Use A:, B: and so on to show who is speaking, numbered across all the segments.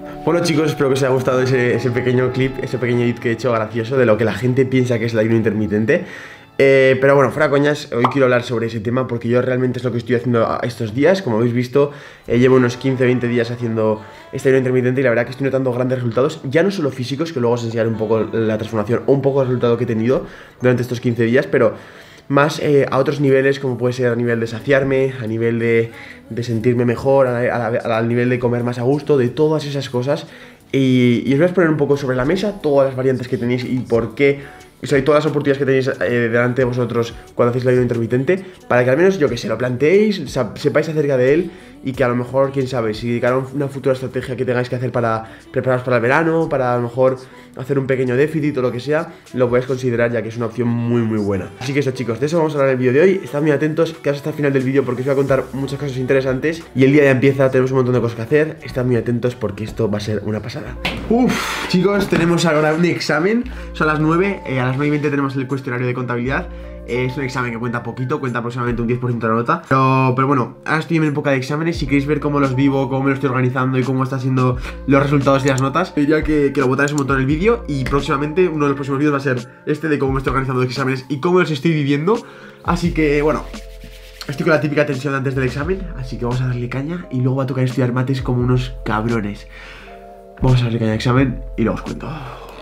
A: Bueno chicos, espero que os haya gustado ese pequeño clip, ese pequeño edit que he hecho gracioso de lo que la gente piensa que es el ayuno intermitente. Pero bueno, fuera coñas, hoy quiero hablar sobre ese tema porque yo realmente es lo que estoy haciendo estos días. Como habéis visto, llevo unos 15-20 días haciendo este ayuno intermitente y la verdad que estoy notando grandes resultados, ya no solo físicos, que luego os enseñaré un poco la transformación o un poco el resultado que he tenido durante estos 15 días, pero más a otros niveles, como puede ser a nivel de saciarme, a nivel de sentirme mejor, al nivel de comer más a gusto, de todas esas cosas. Y os voy a exponer un poco sobre la mesa todas las variantes que tenéis y por qué. O sea, y todas las oportunidades que tenéis delante de vosotros cuando hacéis el ayuno intermitente, para que al menos, yo que sé, lo planteéis, sepáis acerca de él y que a lo mejor, quién sabe, si dedicaron una futura estrategia que tengáis que hacer para prepararos para el verano, para a lo mejor hacer un pequeño déficit o lo que sea, lo podéis considerar ya que es una opción muy muy buena. Así que eso chicos, de eso vamos a hablar en el vídeo de hoy. Estad muy atentos, quedaos hasta el final del vídeo porque os voy a contar muchas cosas interesantes y el día ya empieza, tenemos un montón de cosas que hacer. Estad muy atentos porque esto va a ser una pasada. Chicos, tenemos ahora un examen, son las 9, a las 9:20 tenemos el cuestionario de contabilidad. Es un examen que cuenta poquito, cuenta aproximadamente un 10% de la nota. Pero bueno, ahora estoy en época de exámenes. Si queréis ver cómo los vivo, cómo me lo estoy organizando y cómo están siendo los resultados de las notas, diría que lo botáis un montón en el vídeo. Y próximamente, uno de los próximos vídeos va a ser este de cómo me estoy organizando los exámenes y cómo los estoy viviendo. Así que bueno, estoy con la típica tensión antes del examen, así que vamos a darle caña. Y luego va a tocar estudiar mates como unos cabrones. Vamos a darle caña al examen y luego os cuento.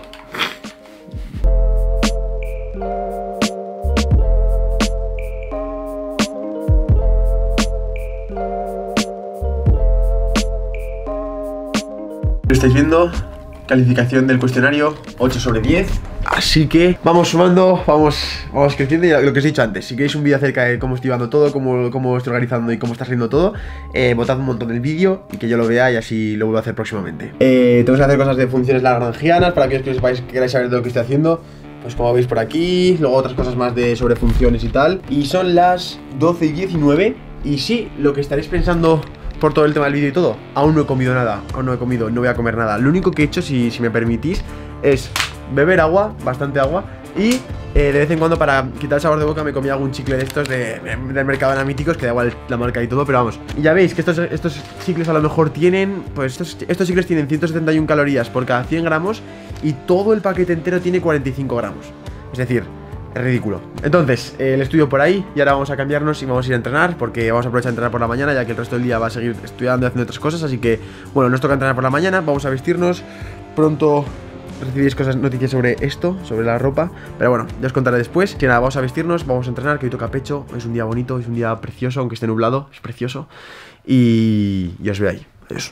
A: Lo estáis viendo, calificación del cuestionario 8 sobre 10. Así que vamos sumando, vamos creciendo. Y lo que os he dicho antes, si queréis un vídeo acerca de cómo estoy llevando todo, cómo estoy organizando y cómo está saliendo todo, votad un montón el vídeo y que yo lo vea y así lo vuelvo a hacer próximamente. Tenemos que hacer cosas de funciones lagrangianas para aquellos que sepáis que queráis saber de lo que estoy haciendo. Pues como veis por aquí, luego otras cosas más sobre funciones y tal. Y son las 12:19 y sí, lo que estaréis pensando por todo el tema del vídeo y todo, aún no he comido nada, no voy a comer nada. Lo único que he hecho, si me permitís, es beber agua, bastante agua. Y de vez en cuando, para quitar el sabor de boca, me comí algún chicle de estos del Mercadona míticos, que da igual la marca y todo, pero vamos. Y ya veis que estos chicles a lo mejor tienen, pues estos chicles tienen 171 calorías por cada 100 gramos y todo el paquete entero tiene 45 gramos. Es decir, es ridículo. Entonces, el estudio por ahí y ahora vamos a cambiarnos y vamos a ir a entrenar porque vamos a aprovechar de entrenar por la mañana ya que el resto del día va a seguir estudiando y haciendo otras cosas. Así que, bueno, nos toca entrenar por la mañana, vamos a vestirnos. Pronto recibiréis noticias sobre esto, sobre la ropa. Pero bueno, ya os contaré después. Que nada, vamos a vestirnos, vamos a entrenar, que hoy toca pecho. Es un día bonito, es un día precioso, aunque esté nublado, es precioso. Y os veo ahí. Adiós.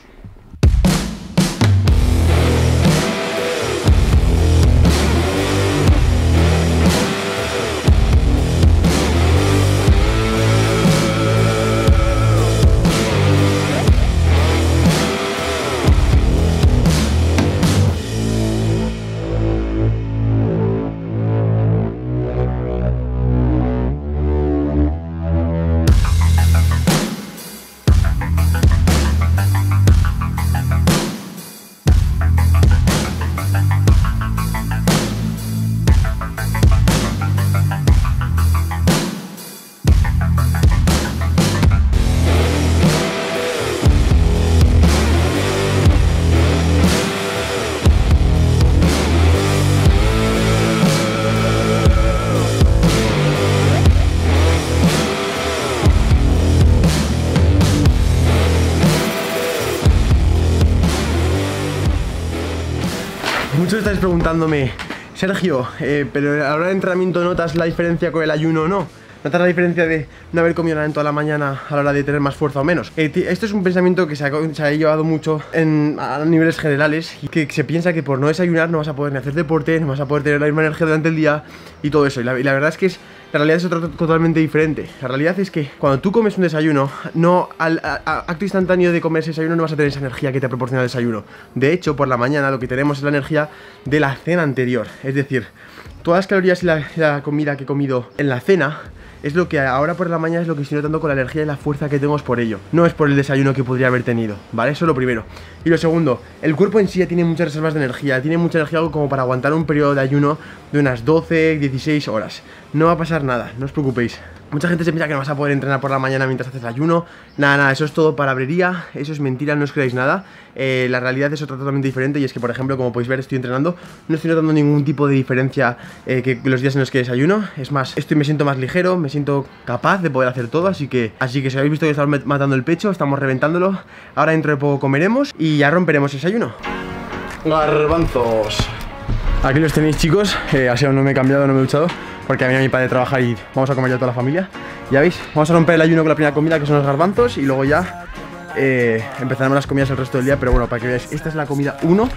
A: Muchos estáis preguntándome, Sergio, pero a la hora de entrenamiento ¿notas la diferencia con el ayuno o no? ¿Notas la diferencia de no haber comido nada en toda la mañana a la hora de tener más fuerza o menos? Esto es un pensamiento que se ha llevado mucho a niveles generales y que se piensa que por no desayunar no vas a poder ni hacer deporte, no vas a poder tener la misma energía durante el día y todo eso. Y la verdad es que la realidad es otra totalmente diferente. La realidad es que cuando tú comes un desayuno, al acto instantáneo de comer ese desayuno no vas a tener esa energía que te proporciona el desayuno. De hecho, por la mañana lo que tenemos es la energía de la cena anterior. Es decir, todas las calorías y la comida que he comido en la cena es lo que ahora por la mañana es lo que estoy notando con la energía y la fuerza que tengo por ello. No es por el desayuno que podría haber tenido, ¿vale? Eso es lo primero. Y lo segundo, el cuerpo en sí ya tiene muchas reservas de energía, tiene mucha energía como para aguantar un periodo de ayuno de unas 12, 16 horas. No va a pasar nada, no os preocupéis. Mucha gente se piensa que no vas a poder entrenar por la mañana mientras haces ayuno. Nada, eso es todo palabrería, eso es mentira, no os creáis nada. La realidad es otra totalmente diferente y es que, por ejemplo, como podéis ver, estoy entrenando. No estoy notando ningún tipo de diferencia que los días en los que desayuno. Es más, me siento más ligero, me siento capaz de poder hacer todo. Así que si habéis visto que estamos matando el pecho, estamos reventándolo. Ahora dentro de poco comeremos y ya romperemos el desayuno. Garbanzos. Aquí los tenéis, chicos. Así aún no me he cambiado, no me he duchado, porque ha venido mi padre a trabajar y vamos a comer ya toda la familia. Ya veis, vamos a romper el ayuno con la primera comida, que son los garbanzos, y luego ya empezaremos las comidas el resto del día. Pero bueno, para que veáis, esta es la comida 1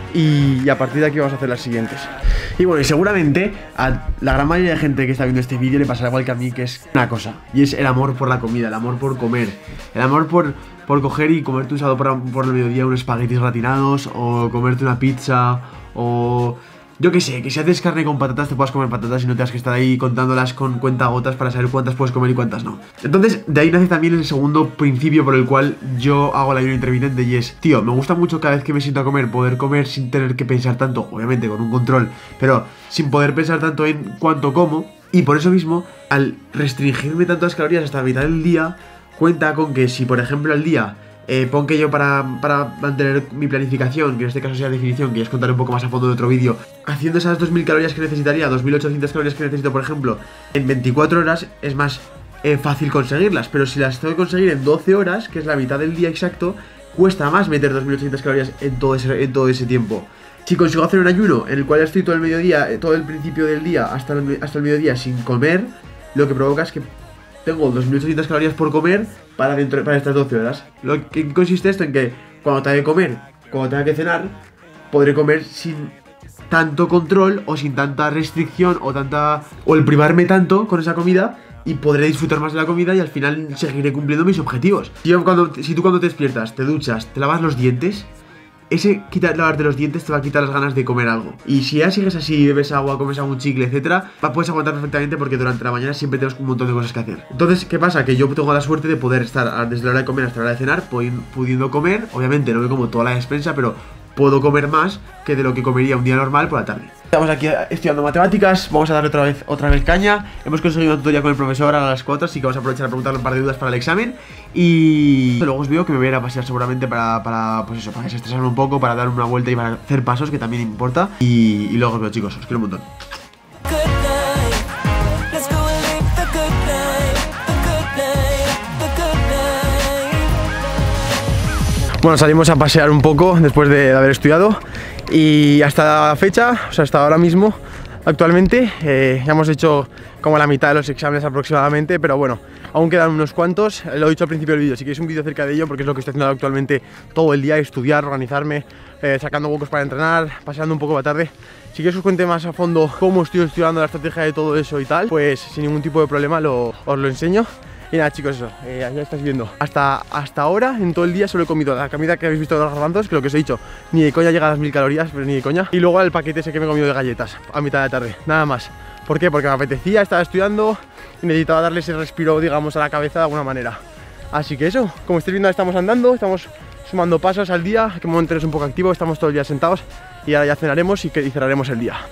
A: y a partir de aquí vamos a hacer las siguientes. Y bueno, y seguramente a la gran mayoría de gente que está viendo este vídeo le pasará igual que a mí, que es una cosa, y es el amor por la comida, el amor por comer, el amor por coger y comerte un sábado por el mediodía unos espaguetis gratinados, o comerte una pizza, o yo qué sé, que si haces carne con patatas te puedas comer patatas y no tengas que estar ahí contándolas con cuentagotas para saber cuántas puedes comer y cuántas no. Entonces, de ahí nace también el segundo principio por el cual yo hago el ayuno intermitente, y es, tío, me gusta mucho cada vez que me siento a comer, poder comer sin tener que pensar tanto, obviamente con un control, pero sin poder pensar tanto en cuánto como. Y por eso mismo, al restringirme tantas calorías hasta la mitad del día, cuenta con que si, por ejemplo, al día pon que yo para mantener mi planificación, que en este caso sea definición, que ya os contaré un poco más a fondo en otro vídeo, haciendo esas 2000 calorías que necesitaría, 2800 calorías que necesito, por ejemplo, en 24 horas, es más fácil conseguirlas. Pero si las tengo que conseguir en 12 horas, que es la mitad del día exacto, cuesta más meter 2800 calorías en todo ese tiempo. Si consigo hacer un ayuno en el cual estoy todo el mediodía, todo el principio del día hasta el mediodía sin comer, lo que provoca es que tengo 2800 calorías por comer para estas 12 horas. Lo que consiste esto en que cuando tenga que comer, cuando tenga que cenar, podré comer sin tanto control o sin tanta restricción o el privarme tanto con esa comida, y podré disfrutar más de la comida y al final seguiré cumpliendo mis objetivos. Si tú cuando te despiertas, te duchas, te lavas los dientes, lavarte los dientes te va a quitar las ganas de comer algo. Y si ya sigues así, bebes agua, comes algún chicle, etcétera, puedes aguantar perfectamente, porque durante la mañana siempre tenemos un montón de cosas que hacer. Entonces, ¿qué pasa? Que yo tengo la suerte de poder estar desde la hora de comer hasta la hora de cenar, pudiendo comer. Obviamente no me como toda la despensa, pero puedo comer más que de lo que comería un día normal por la tarde. Estamos aquí estudiando matemáticas, vamos a darle otra vez caña. Hemos conseguido una tutoría con el profesor a las 4, así que vamos a aprovechar a preguntarle un par de dudas para el examen. Y luego os veo que me voy a ir a pasear seguramente para desestresarme un poco, para dar una vuelta y para hacer pasos, que también importa. Y luego os veo, chicos, os quiero un montón. Bueno, salimos a pasear un poco después de haber estudiado, y hasta la fecha, o sea, hasta ahora mismo, actualmente, ya hemos hecho como la mitad de los exámenes aproximadamente, pero bueno, aún quedan unos cuantos. Lo he dicho al principio del vídeo, si queréis un vídeo acerca de ello, porque es lo que estoy haciendo actualmente todo el día: estudiar, organizarme, sacando huecos para entrenar, paseando un poco la tarde. Si queréis os cuente más a fondo cómo estoy estudiando, la estrategia de todo eso y tal, pues sin ningún tipo de problema os lo enseño. Y nada, chicos, eso, ya estáis viendo. Hasta ahora, en todo el día, solo he comido la comida que habéis visto de los garbanzos, que lo que os he dicho, ni de coña llega a las 1000 calorías, pero ni de coña. Y luego el paquete ese que me he comido de galletas a mitad de la tarde, nada más. ¿Por qué? Porque me apetecía, estaba estudiando y necesitaba darle ese respiro, digamos, a la cabeza de alguna manera. Así que eso, como estáis viendo, estamos andando, estamos sumando pasos al día, que momento es un poco activo, estamos todo el día sentados, y ahora ya cenaremos y cerraremos el día.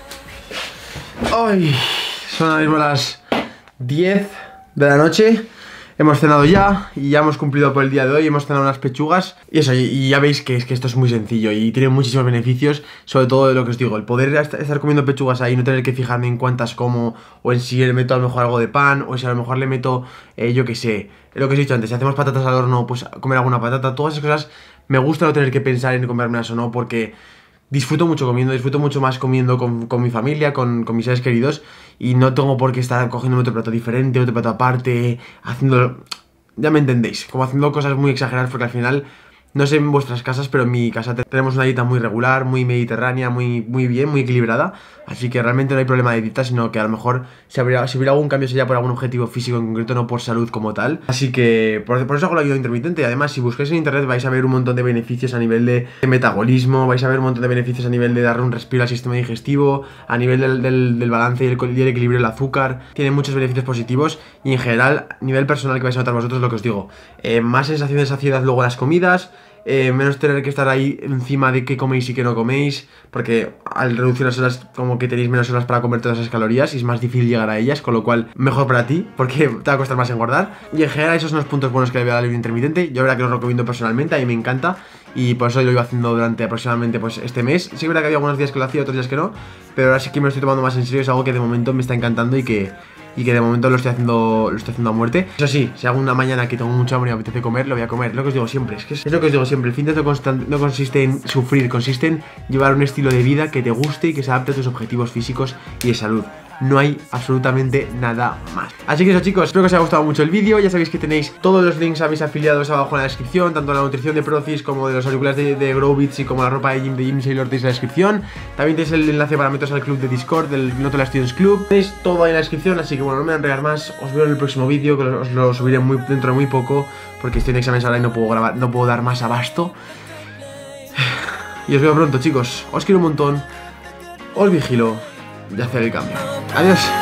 A: Ay, son ahora mismo las 10 de la noche. Hemos cenado ya y ya hemos cumplido por el día de hoy. Hemos cenado unas pechugas y eso, y ya veis que esto es muy sencillo y tiene muchísimos beneficios. Sobre todo de lo que os digo, el poder estar comiendo pechugas ahí, no tener que fijarme en cuántas como, o en si le meto a lo mejor algo de pan, o si a lo mejor le meto, yo que sé, lo que os he dicho antes, si hacemos patatas al horno, pues comer alguna patata. Todas esas cosas me gusta no tener que pensar en comérmelas o no, porque disfruto mucho comiendo, disfruto mucho más comiendo con mi familia, con mis seres queridos, y no tengo por qué estar cogiendo otro plato diferente, otro plato aparte, haciendo, ya me entendéis, como haciendo cosas muy exageradas, porque al final, no sé en vuestras casas, pero en mi casa tenemos una dieta muy regular, muy mediterránea, muy bien, muy equilibrada. Así que realmente no hay problema de dieta, sino que a lo mejor si hubiera algún cambio sería por algún objetivo físico en concreto, no por salud como tal. Así que por eso hago el ayuno intermitente. Además, si buscáis en internet vais a ver un montón de beneficios a nivel de metabolismo, vais a ver un montón de beneficios a nivel de darle un respiro al sistema digestivo, a nivel del balance y el equilibrio del azúcar. Tiene muchos beneficios positivos y en general, a nivel personal, que vais a notar vosotros, lo que os digo, más sensación de saciedad luego en las comidas, menos tener que estar ahí encima de qué coméis y qué no coméis, porque al reducir las horas como que tenéis menos horas para comer todas esas calorías y es más difícil llegar a ellas, con lo cual mejor para ti, porque te va a costar más engordar. Y en general esos son los puntos buenos que le voy a dar al ayuno intermitente. Yo la verdad que lo recomiendo personalmente, a mí me encanta y por eso lo iba haciendo durante aproximadamente pues este mes. Sí, es verdad que había algunos días que lo hacía, otros días que no, pero ahora sí que me lo estoy tomando más en serio, es algo que de momento me está encantando y que de momento lo estoy haciendo a muerte. Eso sí, si hago una mañana que tengo mucha hambre y me apetece comer, lo voy a comer. Lo que os digo siempre, es lo que os digo siempre. El fitness no consiste en sufrir, consiste en llevar un estilo de vida que te guste y que se adapte a tus objetivos físicos y de salud. No hay absolutamente nada más. Así que eso, chicos, espero que os haya gustado mucho el vídeo. Ya sabéis que tenéis todos los links a mis afiliados abajo en la descripción, tanto la nutrición de Procis como de los auriculares de Growbits y como la ropa de Gym Sailor tenéis en la descripción. También tenéis el enlace para meteros al club de Discord del Noto la Students Club. Tenéis todo ahí en la descripción, así que bueno, no me voy a enredar más. Os veo en el próximo vídeo, que os lo subiré dentro de muy poco, porque estoy en exámenes ahora y no puedo grabar, no puedo dar más abasto. Y os veo pronto, chicos. Os quiero un montón. Os vigilo de hacer el cambio. Adiós.